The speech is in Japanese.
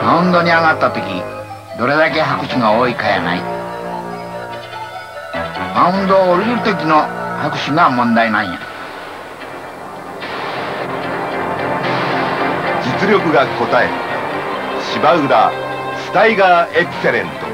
マウンドに上がった時どれだけ拍手が多いかやない。マウンドを降りる時の拍手が問題なんや。 実力が答える芝浦スタイガーエクセレント。